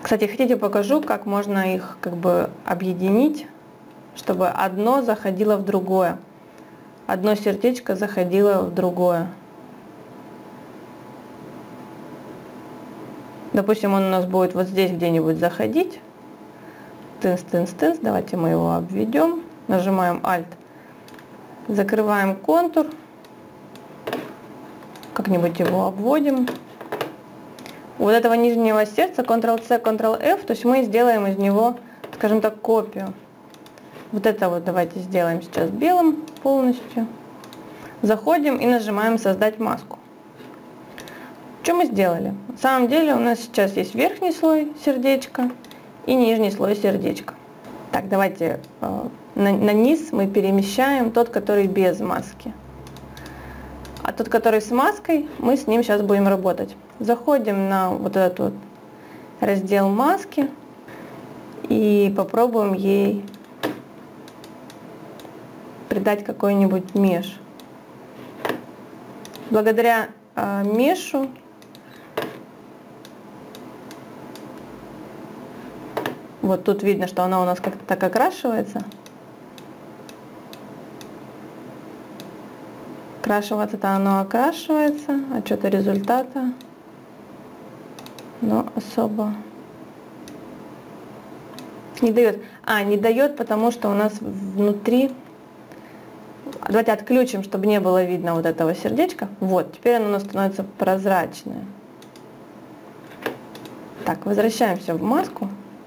Кстати, хотите, покажу, как можно их как бы объединить, чтобы одно заходило в другое. Одно сердечко заходило в другое. Допустим, он у нас будет вот здесь где-нибудь заходить. Тынс, тынс, тынс. Давайте мы его обведем. Нажимаем Alt. Закрываем контур. Как-нибудь его обводим. У вот этого нижнего сердца Ctrl-C, Ctrl-F, то есть мы сделаем из него, скажем так, копию. Вот это вот давайте сделаем сейчас белым полностью. Заходим и нажимаем «Создать маску». Что мы сделали? На самом деле у нас сейчас есть верхний слой сердечка и нижний слой сердечка. Так, давайте на низ мы перемещаем тот, который без маски. А тот, который с маской, мы с ним сейчас будем работать. Заходим на вот этот вот раздел маски и попробуем ей придать какой-нибудь меш. Благодаря мешу вот тут видно, что она у нас как-то так окрашивается. Окрашиваться-то оно окрашивается, а что-то результата, но особо не дает. Не дает, потому что у нас внутри. Давайте отключим, чтобы не было видно вот этого сердечка. Вот, теперь оно у нас становится прозрачное. Так, возвращаемся в маску.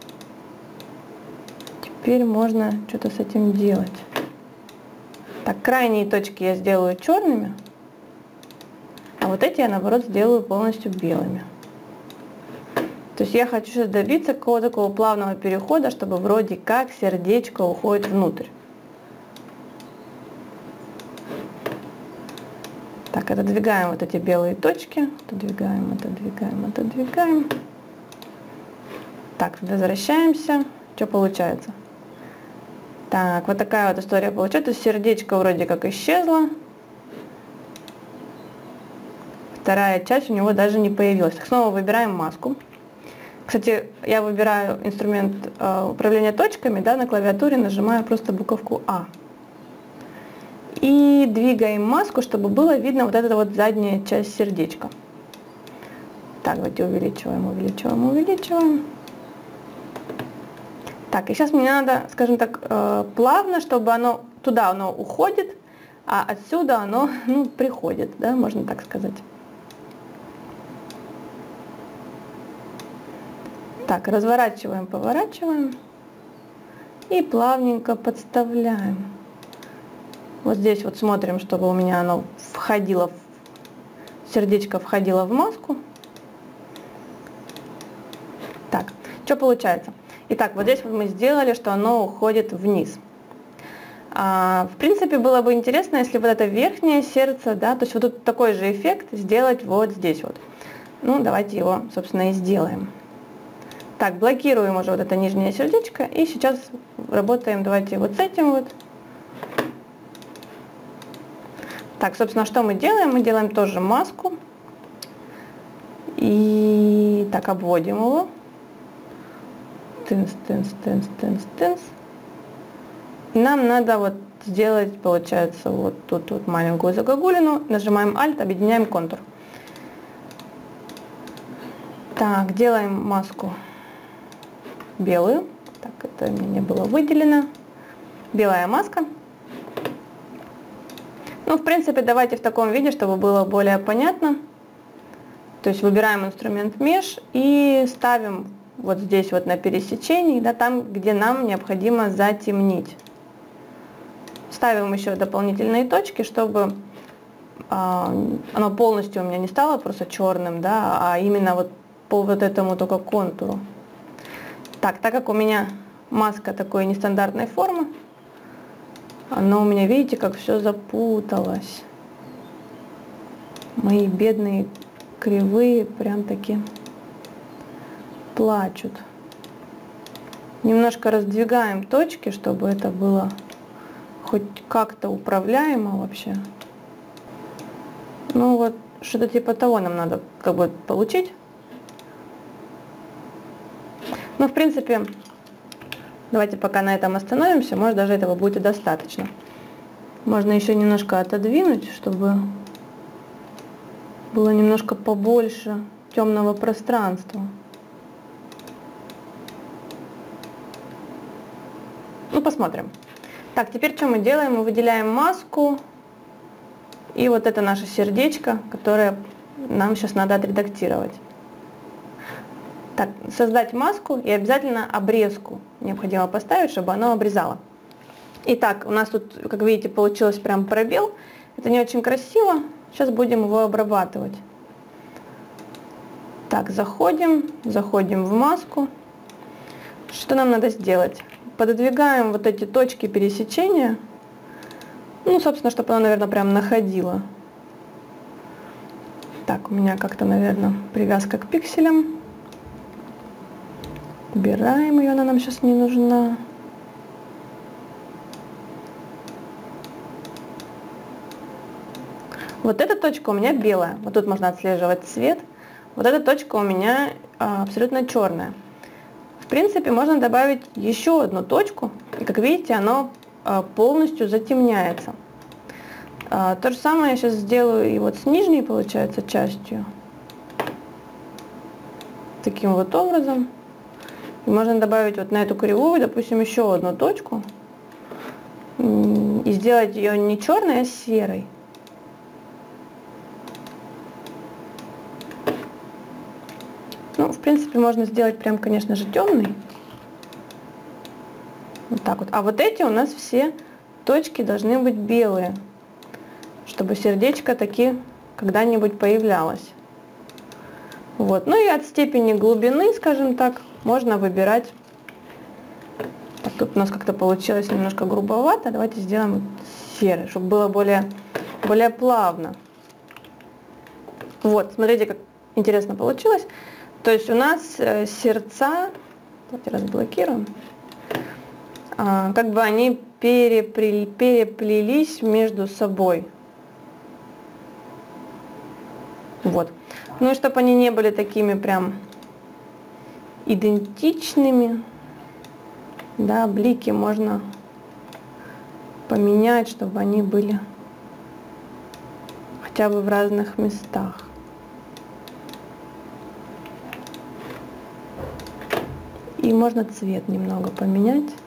Теперь можно что-то с этим делать. Так, крайние точки я сделаю черными, а вот эти я, наоборот, сделаю полностью белыми. То есть я хочу сейчас добиться какого-то такого плавного перехода, чтобы вроде как сердечко уходит внутрь. Так, отодвигаем вот эти белые точки. Отодвигаем, отодвигаем, отодвигаем. Так, возвращаемся. Что получается? Так, вот такая вот история получается. Сердечко вроде как исчезло. Вторая часть у него даже не появилась. Так, снова выбираем маску. Кстати, я выбираю инструмент управления точками, да, на клавиатуре нажимаю просто буковку А. И двигаем маску, чтобы было видно вот эта вот задняя часть сердечка. Так, давайте увеличиваем, увеличиваем, увеличиваем. Так, и сейчас мне надо, скажем так, плавно, чтобы оно туда оно уходит, а отсюда оно приходит, да, можно так сказать. Так, разворачиваем, поворачиваем и плавненько подставляем. Вот здесь вот смотрим, чтобы у меня оно входило, сердечко входило в маску. Так, что получается? Итак, вот здесь вот мы сделали, что оно уходит вниз. В принципе, было бы интересно, если вот это верхнее сердце, да, то есть вот тут такой же эффект сделать вот здесь вот. Ну, давайте его, собственно, и сделаем. Так, блокируем уже вот это нижнее сердечко, и сейчас работаем, давайте вот с этим вот. Так, собственно, что мы делаем? Мы делаем тоже маску. И так, обводим его. Тынс, тынс, тынс, тынс, тынс. И нам надо вот сделать, получается, вот тут вот маленькую загогулину. Нажимаем Alt, объединяем контур. Так, делаем маску белую. Так, это у меня не было выделено. Белая маска. Ну, в принципе, давайте в таком виде, чтобы было более понятно. То есть выбираем инструмент Mesh и ставим вот здесь вот на пересечении, да, там, где нам необходимо затемнить. Ставим еще дополнительные точки, чтобы оно полностью у меня не стало просто черным, да, а именно вот по вот этому только контуру. Так как у меня маска такой нестандартной формы, оно у меня, видите, как все запуталось. Мои бедные кривые прям таки плачут. Немножко раздвигаем точки, чтобы это было хоть как-то управляемо вообще. Ну вот, что-то типа того нам надо как бы получить. Ну, в принципе, давайте пока на этом остановимся, может даже этого будет и достаточно. Можно еще немножко отодвинуть, чтобы было немножко побольше темного пространства. Ну, посмотрим. Так, теперь что мы делаем? Мы выделяем маску. И вот это наше сердечко, которое нам сейчас надо отредактировать. Так, создать маску и обязательно обрезку необходимо поставить, чтобы оно обрезало. Итак, у нас тут, как видите, получилось прям пробел. Это не очень красиво. Сейчас будем его обрабатывать. Так, заходим в маску. Что нам надо сделать? Пододвигаем вот эти точки пересечения. Ну, собственно, чтобы она, наверное, прям находила. Так, у меня как-то, наверное, привязка к пикселям. Убираем ее, она нам сейчас не нужна. Вот эта точка у меня белая. Вот тут можно отслеживать цвет. Вот эта точка у меня абсолютно черная. В принципе, можно добавить еще одну точку. И, как видите, оно полностью затемняется. То же самое я сейчас сделаю и вот с нижней, получается, частью. Таким вот образом. И можно добавить вот на эту кривую, допустим, еще одну точку. И сделать ее не черной, а серой. Ну, в принципе, можно сделать прям, конечно же, темный. Вот так вот. А вот эти у нас все точки должны быть белые, чтобы сердечко таки когда-нибудь появлялось. Вот. Ну и от степени глубины, скажем так, можно выбирать. Так, тут у нас как-то получилось немножко грубовато. Давайте сделаем серый, чтобы было более плавно. Вот, смотрите, как интересно получилось. То есть у нас сердца, давайте разблокируем, как бы они переплелись между собой. Вот. Ну и чтобы они не были такими прям идентичными, да, блики можно поменять, чтобы они были хотя бы в разных местах. И можно цвет немного поменять.